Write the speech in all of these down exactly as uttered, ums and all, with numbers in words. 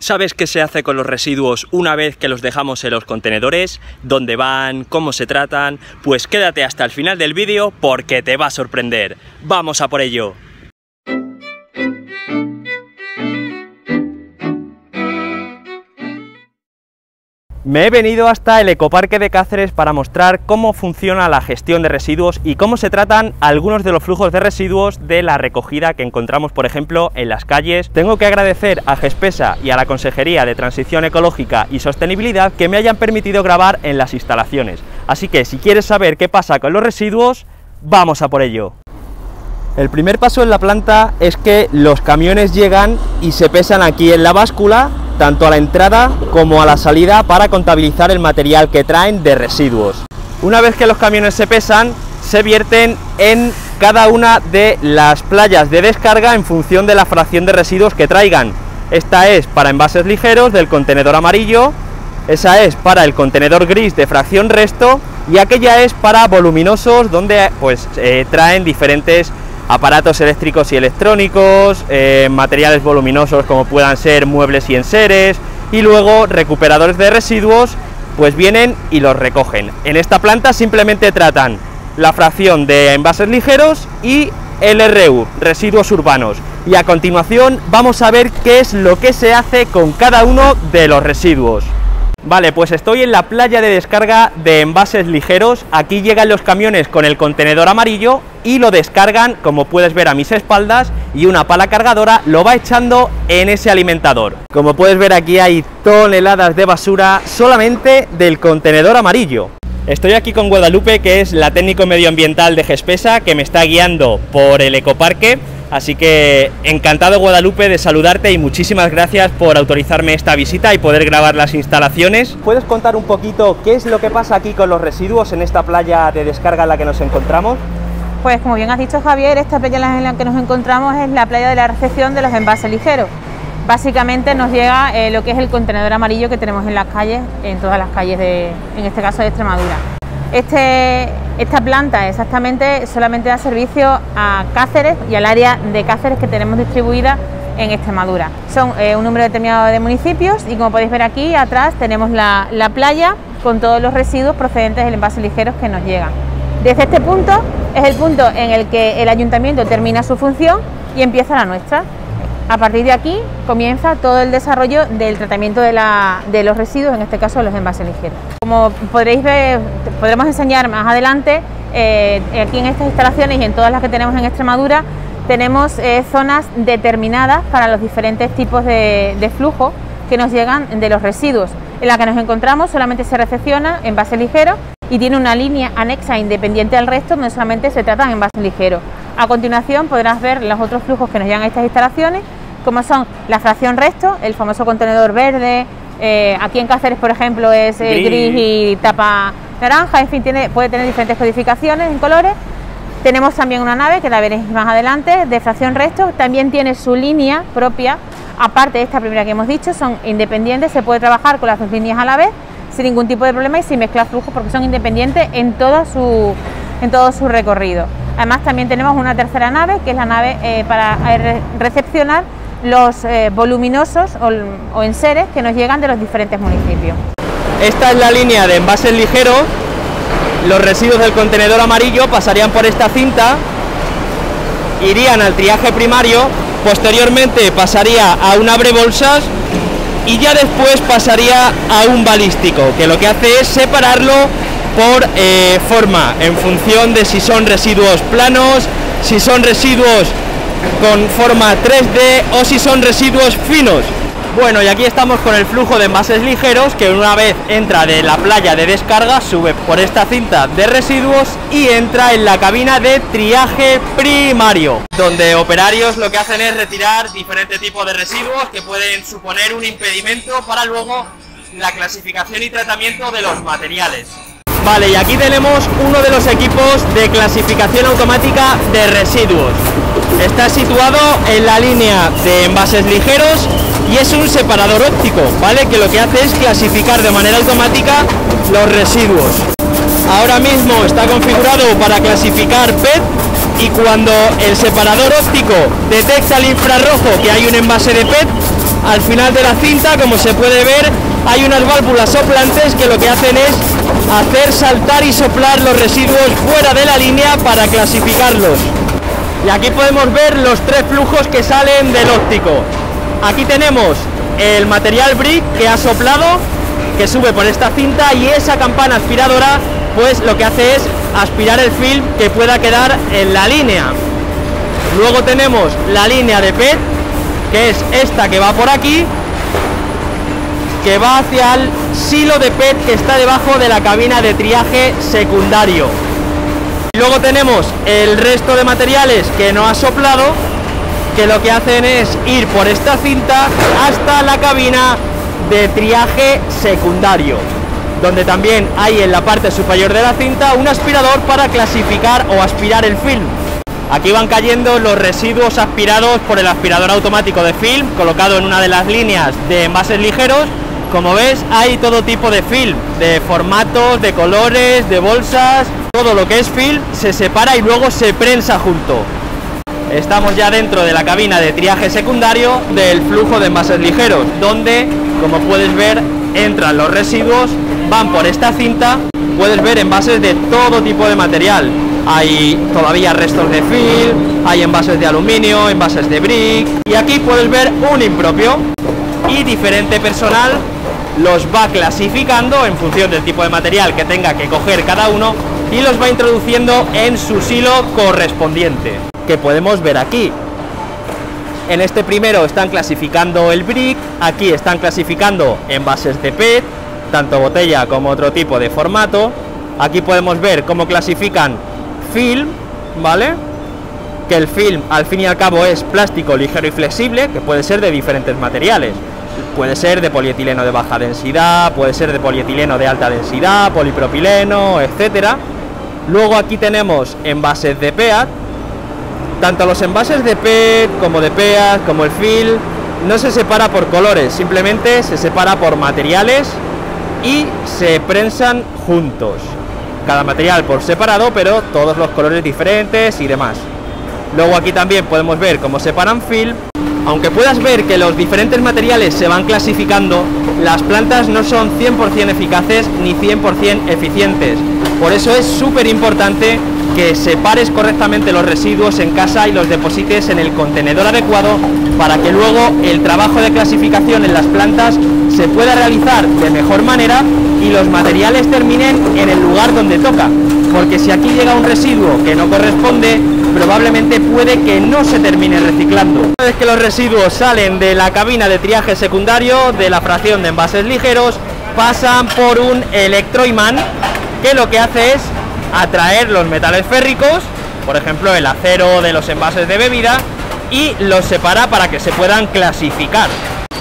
¿Sabes qué se hace con los residuos una vez que los dejamos en los contenedores? ¿Dónde van? ¿Cómo se tratan? Pues quédate hasta el final del vídeo porque te va a sorprender. ¡Vamos a por ello! Me he venido hasta el Ecoparque de Cáceres para mostrar cómo funciona la gestión de residuos y cómo se tratan algunos de los flujos de residuos de la recogida que encontramos, por ejemplo, en las calles. Tengo que agradecer a Gespesa y a la Consejería de Transición Ecológica y Sostenibilidad que me hayan permitido grabar en las instalaciones. Así que si quieres saber qué pasa con los residuos, vamos a por ello. El primer paso en la planta es que los camiones llegan y se pesan aquí en la báscula, tanto a la entrada como a la salida, para contabilizar el material que traen de residuos. Una vez que los camiones se pesan, se vierten en cada una de las playas de descarga en función de la fracción de residuos que traigan. Esta es para envases ligeros del contenedor amarillo, esa es para el contenedor gris de fracción resto y aquella es para voluminosos, donde pues eh, traen diferentes aparatos eléctricos y electrónicos, eh, materiales voluminosos como puedan ser muebles y enseres, y luego recuperadores de residuos pues vienen y los recogen. En esta planta simplemente tratan la fracción de envases ligeros y el R U, residuos urbanos, y a continuación vamos a ver qué es lo que se hace con cada uno de los residuos. Vale, pues estoy en la playa de descarga de envases ligeros. Aquí llegan los camiones con el contenedor amarillo y lo descargan, como puedes ver a mis espaldas, y una pala cargadora lo va echando en ese alimentador. Como puedes ver, aquí hay toneladas de basura solamente del contenedor amarillo. Estoy aquí con Guadalupe, que es la técnico medioambiental de Gespesa, que me está guiando por el ecoparque. Así que encantado, Guadalupe, de saludarte y muchísimas gracias por autorizarme esta visita y poder grabar las instalaciones. ¿Puedes contar un poquito qué es lo que pasa aquí con los residuos en esta playa de descarga en la que nos encontramos? Pues como bien has dicho, Javier, esta playa en la que nos encontramos es la playa de la recepción de los envases ligeros. Básicamente nos llega eh, lo que es el contenedor amarillo que tenemos en las calles, en todas las calles, de, en este caso de Extremadura. Este, esta planta exactamente solamente da servicio a Cáceres y al área de Cáceres que tenemos distribuida en Extremadura. Son eh, un número determinado de municipios y, como podéis ver aquí atrás, tenemos la, la playa con todos los residuos procedentes del envase ligeros que nos llegan. Desde este punto es el punto en el que el ayuntamiento termina su función y empieza la nuestra. A partir de aquí comienza todo el desarrollo del tratamiento de, la, de los residuos, en este caso de los envases ligeros. Como podréis ver, podremos enseñar más adelante, eh, aquí en estas instalaciones y en todas las que tenemos en Extremadura, tenemos eh, zonas determinadas para los diferentes tipos de, de flujo que nos llegan de los residuos. En la que nos encontramos solamente se recepciona envases ligeros y tiene una línea anexa independiente al resto donde solamente se tratan envases ligeros. A continuación podrás ver los otros flujos que nos llegan a estas instalaciones, como son la fracción resto, el famoso contenedor verde, eh, aquí en Cáceres, por ejemplo, es eh, gris y tapa naranja, en fin, tiene, puede tener diferentes codificaciones en colores. Tenemos también una nave, que la veréis más adelante, de fracción resto, también tiene su línea propia, aparte de esta primera que hemos dicho, son independientes, se puede trabajar con las dos líneas a la vez, sin ningún tipo de problema y sin mezclar flujos, porque son independientes en todo su, en todo su recorrido. Además, también tenemos una tercera nave, que es la nave eh, para eh, recepcionar los eh, voluminosos o, o enseres que nos llegan de los diferentes municipios. Esta es la línea de envases ligeros. Los residuos del contenedor amarillo pasarían por esta cinta, irían al triaje primario, posteriormente pasaría a un abrebolsas y ya después pasaría a un balístico, que lo que hace es separarlo por eh, forma, en función de si son residuos planos, si son residuos con forma tres D o si son residuos finos. Bueno, y aquí estamos con el flujo de envases ligeros, que una vez entra de la playa de descarga, sube por esta cinta de residuos y entra en la cabina de triaje primario, donde operarios lo que hacen es retirar diferentes tipos de residuos que pueden suponer un impedimento para luego la clasificación y tratamiento de los materiales. Vale, y aquí tenemos uno de los equipos de clasificación automática de residuos. Está situado en la línea de envases ligeros y es un separador óptico, ¿vale? Que lo que hace es clasificar de manera automática los residuos. Ahora mismo está configurado para clasificar P E T y cuando el separador óptico detecta el infrarrojo que hay un envase de P E T, al final de la cinta, como se puede ver, hay unas válvulas soplantes que lo que hacen es hacer saltar y soplar los residuos fuera de la línea para clasificarlos. Y aquí podemos ver los tres flujos que salen del óptico. Aquí tenemos el material brick que ha soplado, que sube por esta cinta, y esa campana aspiradora pues lo que hace es aspirar el film que pueda quedar en la línea. Luego tenemos la línea de P E T, que es esta que va por aquí, que va hacia el silo de P E T que está debajo de la cabina de triaje secundario. Y luego tenemos el resto de materiales que no ha soplado, que lo que hacen es ir por esta cinta hasta la cabina de triaje secundario, donde también hay en la parte superior de la cinta un aspirador para clasificar o aspirar el film. Aquí van cayendo los residuos aspirados por el aspirador automático de film, colocado en una de las líneas de envases ligeros. Como ves, hay todo tipo de film, de formatos, de colores, de bolsas. Todo lo que es film se separa y luego se prensa junto. Estamos ya dentro de la cabina de triaje secundario del flujo de envases ligeros, donde, como puedes ver, entran los residuos, van por esta cinta. Puedes ver envases de todo tipo de material. Hay todavía restos de film, hay envases de aluminio, envases de brick, y aquí puedes ver un impropio, y diferente personal los va clasificando en función del tipo de material que tenga que coger cada uno y los va introduciendo en su silo correspondiente, que podemos ver aquí. En este primero están clasificando el brick, aquí están clasificando envases de P E T, tanto botella como otro tipo de formato. Aquí podemos ver cómo clasifican film, ¿vale? Que el film al fin y al cabo es plástico ligero y flexible, que puede ser de diferentes materiales. Puede ser de polietileno de baja densidad, puede ser de polietileno de alta densidad, polipropileno, etcétera. Luego aquí tenemos envases de P E A T. Tanto los envases de P E T como de P E A T, como el film, no se separa por colores, simplemente se separa por materiales y se prensan juntos. Cada material por separado, pero todos los colores diferentes y demás. Luego aquí también podemos ver cómo separan film. Aunque puedas ver que los diferentes materiales se van clasificando, las plantas no son cien por cien eficaces ni cien por cien eficientes. Por eso es súper importante que separes correctamente los residuos en casa y los deposites en el contenedor adecuado, para que luego el trabajo de clasificación en las plantas se pueda realizar de mejor manera y los materiales terminen en el lugar donde toca. Porque si aquí llega un residuo que no corresponde, probablemente puede que no se termine reciclando. Una vez que los residuos salen de la cabina de triaje secundario, de la fracción de envases ligeros, pasan por un electroimán que lo que hace es atraer los metales férricos, por ejemplo el acero de los envases de bebida, y los separa para que se puedan clasificar.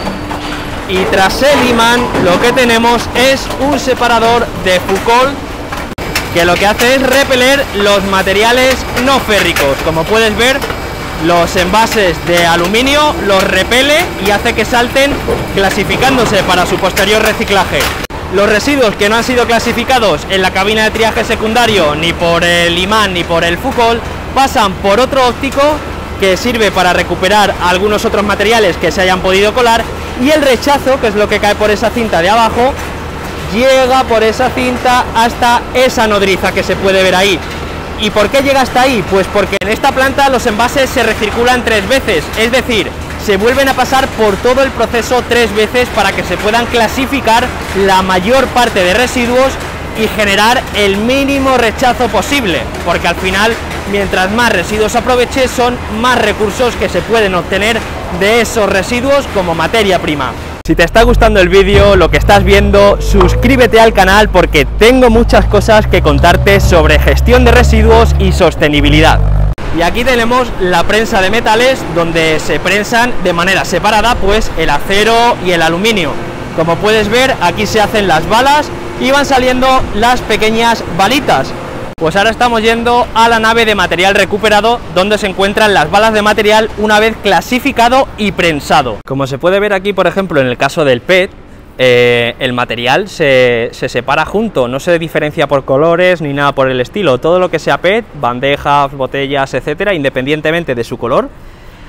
Y tras el imán lo que tenemos es un separador de Foucault, que lo que hace es repeler los materiales no férricos. Como puedes ver, los envases de aluminio los repele y hace que salten, clasificándose para su posterior reciclaje. Los residuos que no han sido clasificados en la cabina de triaje secundario, ni por el imán ni por el Foucault, pasan por otro óptico que sirve para recuperar algunos otros materiales que se hayan podido colar, y el rechazo, que es lo que cae por esa cinta de abajo, llega por esa cinta hasta esa nodriza que se puede ver ahí. ¿Y por qué llega hasta ahí? Pues porque en esta planta los envases se recirculan tres veces, es decir, se vuelven a pasar por todo el proceso tres veces para que se puedan clasificar la mayor parte de residuos y generar el mínimo rechazo posible, porque al final, mientras más residuos aproveches, son más recursos que se pueden obtener de esos residuos como materia prima. Si te está gustando el vídeo, lo que estás viendo, suscríbete al canal porque tengo muchas cosas que contarte sobre gestión de residuos y sostenibilidad. Y aquí tenemos la prensa de metales, donde se prensan de manera separada pues el acero y el aluminio. Como puedes ver, aquí se hacen las balas y van saliendo las pequeñas balitas. Pues ahora estamos yendo a la nave de material recuperado, donde se encuentran las balas de material una vez clasificado y prensado. Como se puede ver aquí, por ejemplo, en el caso del P E T, eh, el material se, se separa junto, no se diferencia por colores ni nada por el estilo. Todo lo que sea P E T, bandejas, botellas, etcétera, independientemente de su color,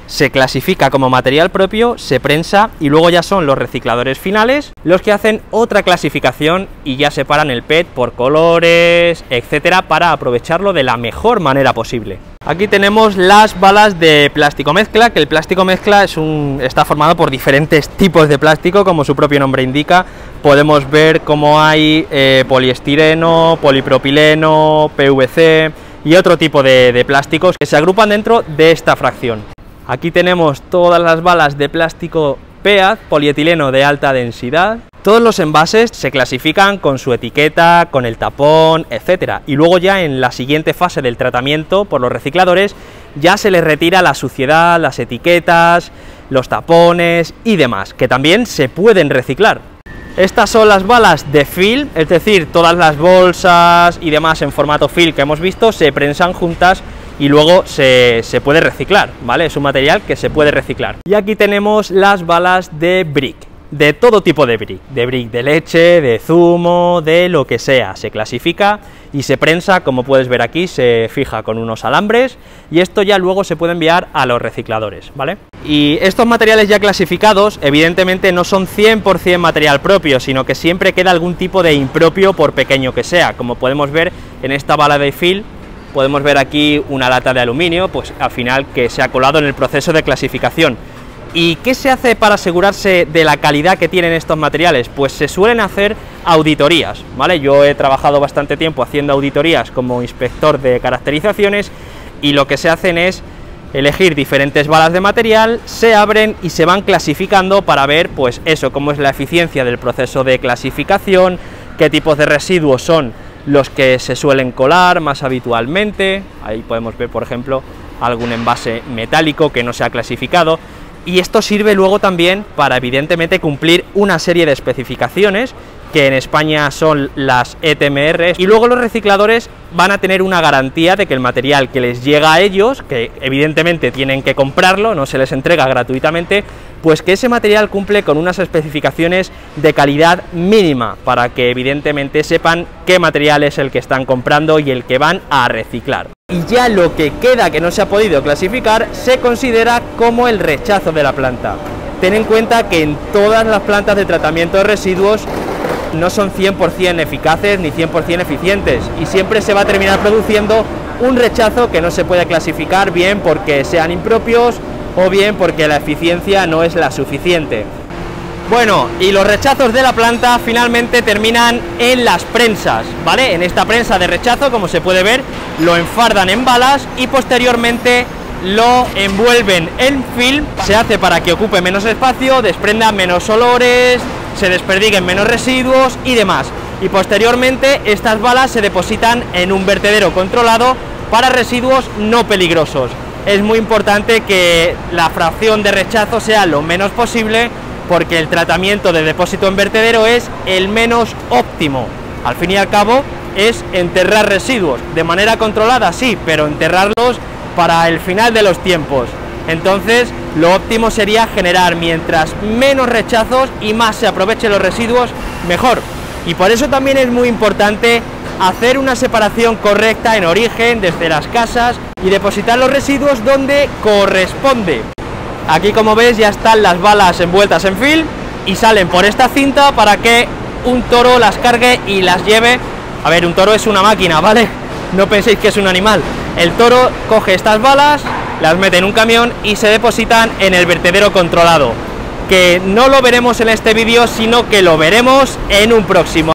se clasifica como material propio, se prensa y luego ya son los recicladores finales los que hacen otra clasificación y ya separan el P E T por colores, etcétera, para aprovecharlo de la mejor manera posible. Aquí tenemos las balas de plástico mezcla, que el plástico mezcla es un, está formado por diferentes tipos de plástico, como su propio nombre indica. Podemos ver cómo hay eh, poliestireno, polipropileno, P V C y otro tipo de, de plásticos que se agrupan dentro de esta fracción. Aquí tenemos todas las balas de plástico P E A D, polietileno de alta densidad. Todos los envases se clasifican con su etiqueta, con el tapón, etcétera. Y luego ya en la siguiente fase del tratamiento por los recicladores ya se les retira la suciedad, las etiquetas, los tapones y demás, que también se pueden reciclar. Estas son las balas de film, es decir, todas las bolsas y demás en formato film que hemos visto se prensan juntas y luego se, se puede reciclar, ¿vale? Es un material que se puede reciclar. Y aquí tenemos las balas de brick, de todo tipo de brick, de brick de leche, de zumo, de lo que sea, se clasifica y se prensa, como puedes ver aquí, se fija con unos alambres y esto ya luego se puede enviar a los recicladores, ¿vale? Y estos materiales ya clasificados, evidentemente no son cien por cien material propio, sino que siempre queda algún tipo de impropio por pequeño que sea, como podemos ver en esta bala de film. Podemos ver aquí una lata de aluminio, pues al final que se ha colado en el proceso de clasificación. ¿Y qué se hace para asegurarse de la calidad que tienen estos materiales? Pues se suelen hacer auditorías, ¿vale? Yo he trabajado bastante tiempo haciendo auditorías como inspector de caracterizaciones y lo que se hacen es elegir diferentes balas de material, se abren y se van clasificando para ver, pues eso, cómo es la eficiencia del proceso de clasificación, qué tipos de residuos son los que se suelen colar más habitualmente. Ahí podemos ver, por ejemplo, algún envase metálico que no se ha clasificado, y esto sirve luego también para evidentemente cumplir una serie de especificaciones que en España son las E T M R, y luego los recicladores van a tener una garantía de que el material que les llega a ellos, que evidentemente tienen que comprarlo, no se les entrega gratuitamente, pues que ese material cumple con unas especificaciones de calidad mínima para que evidentemente sepan qué material es el que están comprando y el que van a reciclar. Y ya lo que queda que no se ha podido clasificar se considera como el rechazo de la planta. Ten en cuenta que en todas las plantas de tratamiento de residuos no son cien por cien eficaces ni cien por cien eficientes y siempre se va a terminar produciendo un rechazo que no se puede clasificar, bien porque sean impropios o bien porque la eficiencia no es la suficiente. Bueno, y los rechazos de la planta finalmente terminan en las prensas, ¿vale? En esta prensa de rechazo, como se puede ver, lo enfardan en balas y posteriormente lo envuelven en film. Se hace para que ocupe menos espacio, desprenda menos olores, se desperdiguen menos residuos y demás. Y posteriormente estas balas se depositan en un vertedero controlado para residuos no peligrosos. Es muy importante que la fracción de rechazo sea lo menos posible, porque el tratamiento de depósito en vertedero es el menos óptimo. Al fin y al cabo es enterrar residuos, de manera controlada sí, pero enterrarlos para el final de los tiempos. Entonces lo óptimo sería generar mientras menos rechazos y más se aprovechen los residuos, mejor. Y por eso también es muy importante hacer una separación correcta en origen desde las casas y depositar los residuos donde corresponde. Aquí, como ves, ya están las balas envueltas en film y salen por esta cinta para que un toro las cargue y las lleve. A ver, un toro es una máquina, ¿vale? No penséis que es un animal. El toro coge estas balas, las mete en un camión y se depositan en el vertedero controlado, que no lo veremos en este vídeo, sino que lo veremos en un próximo.